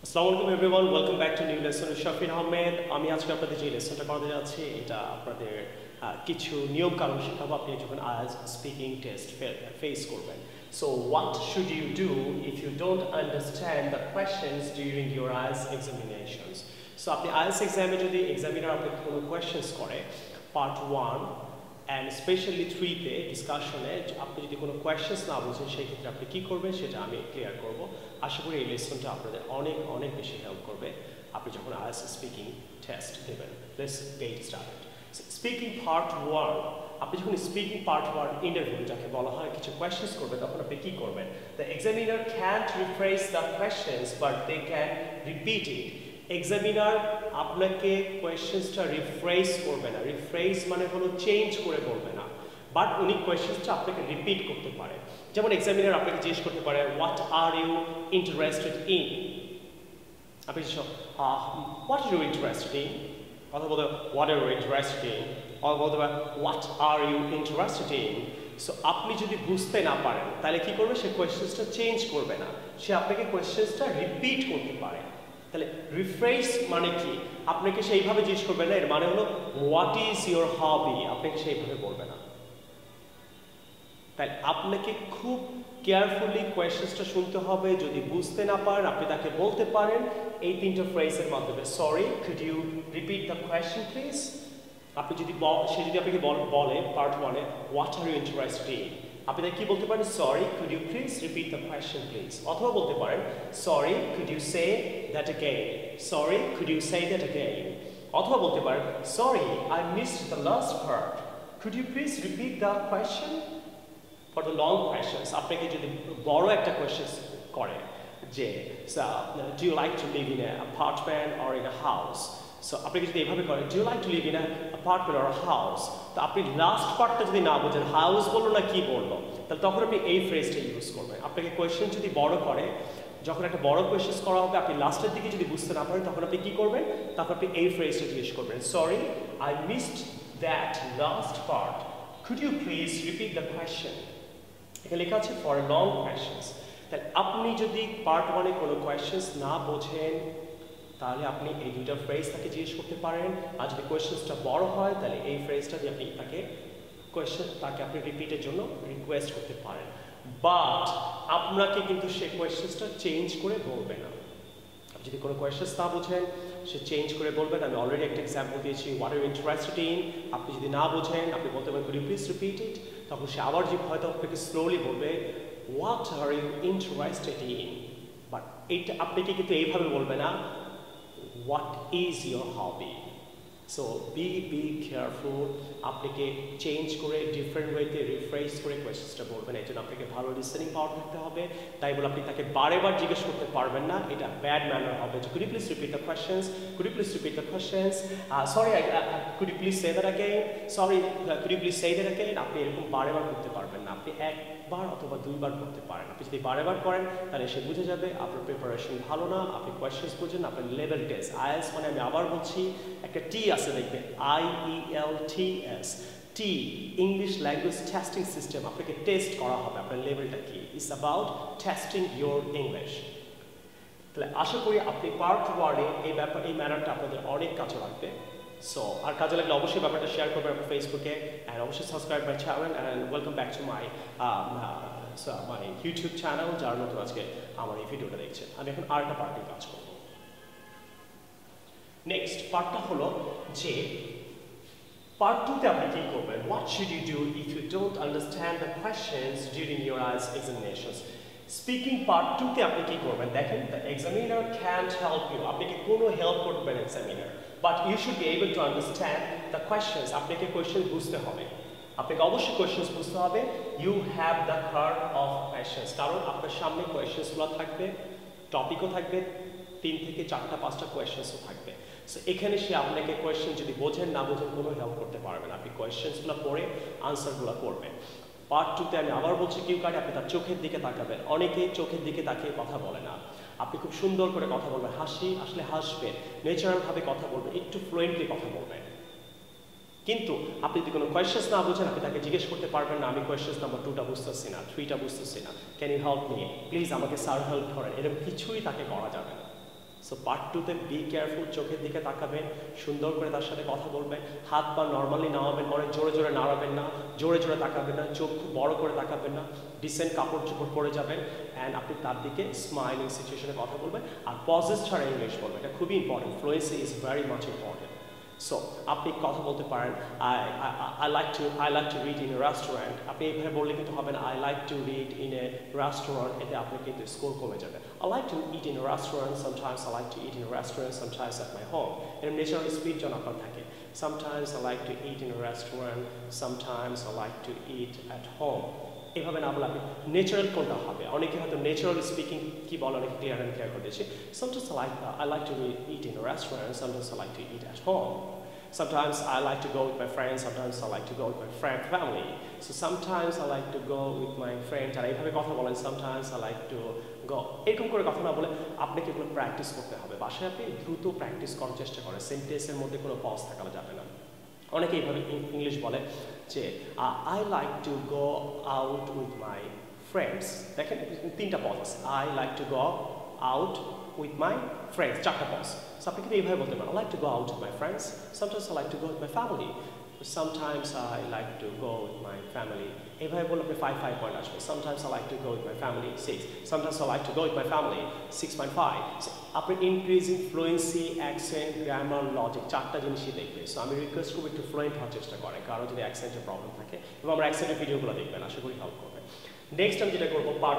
Assalamualaikum everyone, welcome back to new lesson with Shafin Ahmed. আমি আজকে আপনাদের যে লেসনটা করাতে যাচ্ছি এটা আপনাদের কিছু নিয়ম কানুন শেখাবো আপনি যখন IELTS স্পিকিং টেস্ট ফেস করবেন। So what should you do if you don't understand the questions during your IELTS examinations? So আপনি IELTS এক্সামে যদি এক্সামিনার আপনাকে কোনো কোয়েশ্চেন্স করে পার্ট 1 and especially 3 তে ডিসকাশনে আপনি যদি কোনো কোয়েশ্চেন্স না বুঝেন সেই ক্ষেত্রে আপনি কি করবেন সেটা আমি ক্লিয়ার করব। আশা করি এই লেসনটা আপনাদের অনেক অনেক বেশি হেল্প করবে আপনি যখন IELTS স্পিকিং টেস্ট দেবেন। Let's get started. Speaking part 1, আপনি যখন স্পিকিং পার্ট 1 ইন্টারভিউ যাকে বলা হয় কিছু কোয়েশ্চেন্স করবে তখন আপনি কি করবেন? The examiner can't rephrase the questions but they can repeat it. Examiner আপনাকে কোয়েশ্চেন্সটা রিফ্রেজ করবে না, রিফ্রেজ মানে হলো চেঞ্জ করে বলবে না, বাট উনি কোয়েশ্চেন্সটা আপনাকে রিপিট করতে পারে। যেমন এক্সামিনার আপনাকে জিজ্ঞেস করতে পারে what are you interested in, আপনি what are you interested in, অথবা বলতে what are you interested in, অথবা বলতে পারে what are you interested in. So আপনি যদি বুঝতে না পারেন তাহলে কি করবে? সে কোয়েশ্চেন্সটা চেঞ্জ করবে না, সে আপনাকে কোয়েশ্চেন্সটা রিপিট করতে পারে। তাহলে রিফ্রেশ মানে কি? আপনাকে সেইভাবে জিজ্ঞেস করবে না, এর মানে হলো হোয়াট ইজ ইউর হবি, আপনাকে সেইভাবে বলবে না। তাই আপনাকে খুব কেয়ারফুলি কোয়েশ্চেন্সটা শুনতে হবে। যদি বুঝতে না পারেন আপনি তাকে বলতে পারেন এই তিনটা ফ্রেজের মাধ্যমে, sorry could you repeat the question please. আপনি যদি সে যদি আপনাকে বলে পার্ট 1 এ what are you interested in, আপনি তাকে কি বলতে পারেন? Sorry could you please repeat the question please. অথবা বলতে পারেন sorry could you say that again, sorry could you say that again. অথবা বলতে পারেন sorry I missed the last part, could you please repeat the question. For the long questions আপনাকে যদি বড় একটা কোয়েশ্চেন করে যে do you like to live in a apartment or in a house, so আপনাকে যদি এভাবে করে do you like to live in a apartment or house, তো আপনি লাস্ট পার্টটা যদি না বোঝেন হাউস বললো না কি বললো, তাহলে তখন আপনি এই ফ্রেজটা ইউজ করবেন। আপনাকে কোয়েশ্চেন যদি বড় করে, যখন একটা বড় কোয়েশ্চেন করা হবে আপনি লাস্টের দিকে যদি বুঝতে না পারেন তখন আপনি কি করবেন? তারপর আপনি এই ফ্রেজটা জিজ্ঞেস করবেন sorry I missed that last part, could you please repeat the question. এখানে লেখা আছে ফর লং কোয়েশ্চেন্স। তাহলে আপনি যদি পার্ট 1 এ কোনো কোয়েশ্চেন্স না বোঝেন তাহলে আপনি এই দুইটা ফ্রেজ তাকে জিজ্ঞেস করতে পারেন। আর যদি কোয়েশ্চেন্সটা বড় হয় তাহলে এই ফ্রেজটা দিয়ে আপনি তাকে আপনি রিপিটের জন্য রিকোয়েস্ট করতে পারেন। বাট আপনাকে কিন্তু সে কোয়েশ্চেন্সটা চেঞ্জ করে বলবে না। আপনি যদি কোনো কোয়েশ্চেন্স না বোঝেন সে চেঞ্জ করে বলবেন। আমি অলরেডি একটা এক্সাম্পল দিয়েছি what are you interested in. আপনি যদি না বোঝেন আপনি বলতে পারেন could you please repeat it. তখন সে আবার যে হয়তো আপনাকে স্লোলি বলবে what are you interested in, but এইটা আপনাকে কিন্তু এইভাবে বলবে না what is your hobby. So be careful, আপনাকে চেঞ্জ করে ডিফারেন্ট ওয়েতে রিফ্রেশ করে কোয়েশ্চেন্সটা বলবেন। এই জন্য আপনাকে ভালো লিসেনিং পাওয়ার থাকতে হবে। তাই বলে আপনি তাকে বারেবার জিজ্ঞেস করতে পারবেন না, এটা ব্যাড ম্যানার হবে। Could you please repeat the questions, could you please repeat the questions, sorry could you please say that again, sorry could you please say that again. আপনি এরকম বারেবার করতে পারবেন না, আপনি একবার অথবা দুইবার করতে পারেন। আপনি যদি বারেবার করেন তাহলে সে বুঝে যাবে আপনার প্রিপারেশন ভালো না, আপনি কোয়েশ্চেন্স বুঝেন, আপনার লেভেল টেস্ট। IELTS মানে আমি আবার বলছি একটা টি আছে দেখবেন, IELTS, the English language testing system. আপনাকে টেস্ট করা হবে আপনার লেভেলটা কি, it's about testing your English. তাহলে আশা করি আপনি পার্ট 1 এ এই ম্যানারটা আপনাদের অনেক কাজে লাগবে। সো আর কাজে লাগলে অবশ্যই ব্যাপারটা শেয়ার করবেন আপনার ফেসবুকে, অ্যান্ড অবশ্যই subscribe my channel and welcome back to my YouTube channel যার নতুন আজকে আমার এই ভিডিওটা দেখছেন। আমি এখন আরেকটা পার্টে কাজ করব। নেক্সট পার্টটা হলো যে পার্ট 2 তে আপনি কি করবেন? What should you do if you don't understand the questions during your IELTS examinations. Speaking part 2 তে আপনি কি করবেন? দেখেন the examiner can't help you, আপনাকে কোনো হেল্প করবেন examiner, but you should be able to understand the questions. আপনাকে question বুঝতে হবে, আপনাকে অবশ্যই কোয়েশ্চেন্স বুঝতে হবে। You have the card of questions, কারণ আপনার সামনে কোয়েশ্চেন্সগুলো থাকবে, টপিকও থাকবে, 3 থেকে 4টা 5টা কোয়েশ্চেন্সও থাকবে। সো এখানে সে আপনাকে কোয়েশ্চেন যদি বোঝেন না বোঝেন কোনো হেল্প করতে পারবেন, আপনি কোয়েশ্চেন্সগুলো পড়ে আনসারগুলো করবেন। পার্ট 2 তে আমি আবার বলছি কিউ কার্ডে আপনি তার চোখের দিকে তাকাবেন। অনেকেই চোখের দিকে তাকিয়ে কথা বলে না, আপনি খুব সুন্দর করে কথা বলবেন, আসলে হাসবেন, ন্যাচারালভাবে কথা বলবেন, একটু ফ্লুয়েন্টলি কথা বলবেন। কিন্তু আপনি যদি কোনো কোয়েশ্চেন্স না বুঝেন আপনি তাকে জিজ্ঞেস করতে পারবেন না আমি কোয়েশ্চেন্স নাম্বার 2টা বুঝতেছি না, 3টা বুঝতেছি না, can you help me, please আমাকে স্যার হেল্প করেন, এরকম কিছুই তাকে করা যাবে না। সো পার্ট 2 তে বি কেয়ারফুল, চোখের দিকে তাকাবেন, সুন্দর করে তার সাথে কথা বলবেন, হাত পা নর্মালি নামাবেন, অনেক জোরে জোরে নাড়াবেন না, জোরে জোরে তাকাবেন না, চোখ খুব বড় করে তাকাবেন না, ডিসেন্ট কাপড় চোপড় পরে যাবেন অ্যান্ড আপনি তার দিকে স্মাইলিং সিচুয়েশনে কথা বলবেন আর পজেস ছাড়া ইংলিশ বলবেন। এটা খুবই important, fluency is very much important. So আপনি কথা বলতে পারেন I like to read in a restaurant, আপনি এইভাবে বললে কিন্তু হবে না I like to read in a restaurant, এতে আপনি কিন্তু স্কোর কমে যাবে। I like to eat in a restaurant, sometimes I like to eat in a restaurant, sometimes at my home, এর ন্যাচারাল স্পিড যেন আপনার থাকে। Sometimes I like to eat in a restaurant, sometimes I like to eat at home, এইভাবে না বলে আপনি natural কোনটা হবে। অনেকে হয়তো ন্যাচারাল স্পিকিং কি বলে অনেকে ক্লিয়ার অ্যান্ড ক্লিয়ার করে দিয়েছে। Sometimes I like to eat in a restaurant, sometimes I like to eat at home. Sometimes I like to go with my friends, sometimes I like to go with my family. So sometimes I like to go with my friends, আর এইভাবে কথা বলেন sometimes I like to go, এরকম করে কথা না বলে আপনাকে এগুলো প্র্যাকটিস করতে হবে। বাসায় আপনি দ্রুত প্র্যাকটিস করার চেষ্টা করেন, সেন্টেন্সের মধ্যে কোনো পজ থাকা যাবে না। অনেকে এইভাবে ইংলিশ বলে যে I like to go out with my friends, দেখেন তিনটা পজ আছে, I like to go out with my friends, চারটা পজ। সো আপনি কিন্তু এইভাবে বলতে পারেন I like to go out with my friends, sometimes I like to go with my family, sometimes I like to go with my family, এইভাবে বললে আপনি 5 point আসবে। Sometimes I like to go with my family 6, sometimes I like to go with my family 6.5। So আপনি increasing fluency, accent, grammar, logic চারটা জিনিসই দেখবে। So আমি request করবো একটু ফ্লুয়েন্ট হওয়ার চেষ্টা করেন, কারণ যদি অ্যাকসেন্টের প্রবলেম থাকে এবং আমরা অ্যাকসেন্টের ভিডিওগুলো দেখবেন, আশা করি হেল্প করবে। নেক্সট আমি যেটা করবো part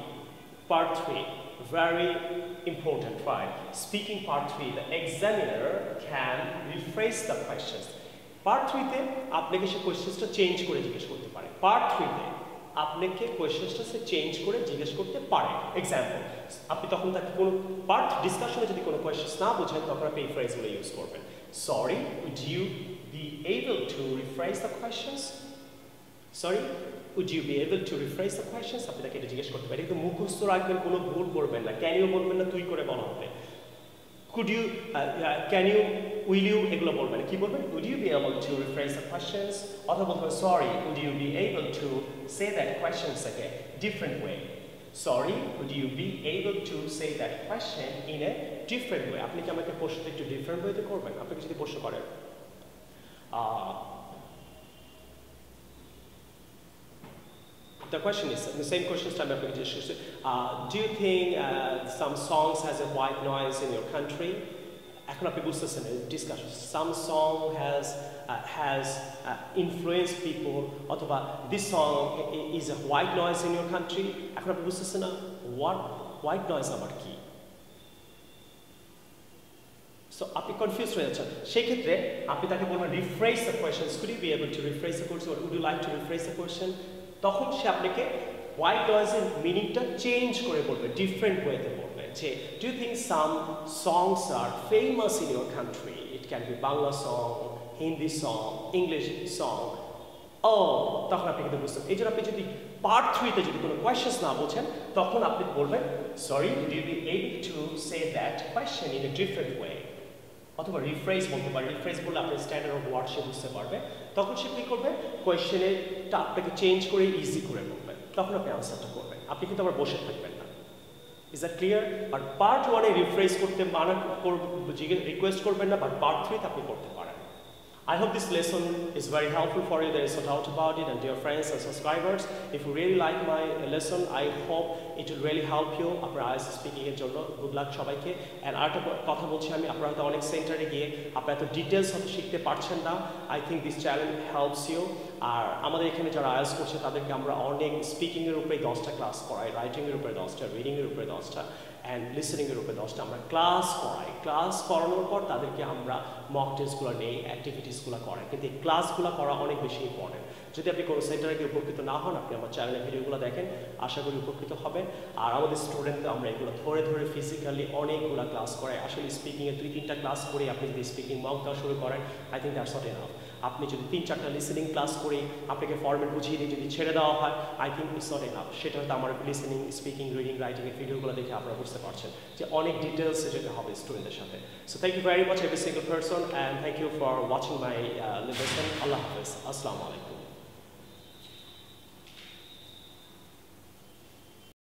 3, very important, right? Speaking part 3, the examiner can rephrase the questions. Part 3 তে আপনাকে সে কোয়েশ্চেনটা চেঞ্জ করে জিজ্ঞেস করতে পারে। পার্ট 3 তে আপনাকে কোয়েশ্চেনটা সে চেঞ্জ করে জিজ্ঞেস করতে পারে। এক্সাম্পল, আপনি তখন তাকে কোনো পার্ট ডিসকাশনে যদি কোনো কোয়েশ্চেন না বোঝেন তখন আপনি এই ফ্রেজগুলো ইউজ করবেন। Sorry, would you be able to rephrase the questions? Sorry, would you be able to rephrase the questions? আপনি তাকে এটা জিজ্ঞেস করতে পারেন, কিন্তু মুখস্থ রাখবেন, কোনো ভুল করবেন না, ক্যান ইউ বলবেন না, তুই করে বলা হবে। Could you, can you, will you, এগুলো বলবেন না, কি বলবেন? Would you be able to rephrase the questions? অথবা বলতে হবে sorry, would you be able to say that questions again, different way? Sorry, would you be able to say that question in a different way? আপনি কি আমাকে প্রশ্নটা একটু different ওয়েতে করবেন? আপনি যদি প্রশ্ন করেন the question is the same question time application. Do you think some songs has a white noise in your country? এখন আপনি বুঝতেছেন discussion, some song has influenced people, অথবা this song is a white noise in your country. এখন আপনি বুঝতেছেন না what white noise আবার কি। সো আপনি কনফিউজ হয়ে যাচ্ছেন, সেই ক্ষেত্রে আপনি তাকে বলবেন rephrase the question, could you be able to rephrase the question or would you like to rephrase the question? তখন সে আপনাকে হোয়াইট নয়েজের মিনিংটা চেঞ্জ করে বলবে, ডিফারেন্ট ওয়েতে বলবে যে do you think some songs are famous in your country, it can be Bangla song, Hindi song, English song. ও তখন আপনি কিন্তু বুঝতে, এই জন্য আপনি যদি পার্ট 3 তে যদি কোনো কোয়েশ্চেন্স না বোঝেন তখন আপনি বলবেন sorry, would you be able to say that question in a different way, অথবা রিফ্রেজ বলতে পারে। রিফ্রেজ বললে আপনি স্ট্যান্ডার্ড অফ ওয়ার্ড সে বুঝতে পারবে, তখন সে কী করবে কোয়েশ্চেনেরটা আপনাকে চেঞ্জ করে ইজি করে বলবেন, তখন আপনি আনসারটা করবেন, আপনি কিন্তু আবার বসে থাকবেন না। Is that clear? আর পার্ট 1 এ রিফ্রেজ করতে মানা রিকোয়েস্ট করবেন না, বাট পার্ট 3 তে আপনি করতে পারেন। I hope this lesson is very helpful for you, there is no doubt about it, and dear friends and subscribers, if you really like my lesson, I hope it will really help you আপনার IELTS speaking এর জন্য। Good luck সবাইকে। And আরেকটা কথা বলছি আমি, আপনারা হয়তো অনেক সেন্টারে গিয়ে আপনারা এত ডিটেলস হয়তো শিখতে পারছেন না, I think this channel helps you. আর আমাদের এখানে যারা IELTS করছে তাদেরকে আমরা অনেক স্পিকিংয়ের উপরে 10টা ক্লাস করাই, রাইটিংয়ের উপরে 10টা, রিডিংয়ের উপরে 10টা, অ্যান্ড লিসেনিংয়ের উপরে 10টা আমরা ক্লাস করাই। ক্লাস করানোর পর তাদেরকে আমরা মক টেস্টগুলো নেই, অ্যাক্টিভিটিসগুলো করাই, কিন্তু এই ক্লাসগুলো করা অনেক বেশি ইম্পর্টেন্ট। যদি আপনি কোনো সেন্টারে গিয়ে উপকৃত না হন, আপনি আমার চ্যানেলের ভিডিওগুলো দেখেন, আশা করি উপকৃত হবেন। আর আমাদের স্টুডেন্টরা আমরা এগুলো ধরে ধরে ফিজিক্যালি অনেকগুলো ক্লাস করাই। আসলে স্পিকিংয়ে 2-3টা ক্লাস করে আপনি যদি স্পিকিং মক দেওয়া শুরু করেন, I think that's not enough. আপনি যদি 3-4টা লিসেনিং ক্লাস করে আপনাকে ফরম্যাট বুঝিয়ে দিয়ে যদি ছেড়ে দেওয়া হয়, I think it's not enough. সেটা হয়তো আমার লিসেনিং, স্পিকিং, রিডিং, রাইটিংয়ের ভিডিওগুলো দেখে আপনারা বুঝতে পারছেন যে অনেক ডিটেলসে যেতে হবে স্টুডেন্টের সাথে। So thank you very much every single person, and thank you for watching my lesson. আল্লাহ হাফেজ, আসসালামু আলাইকুম।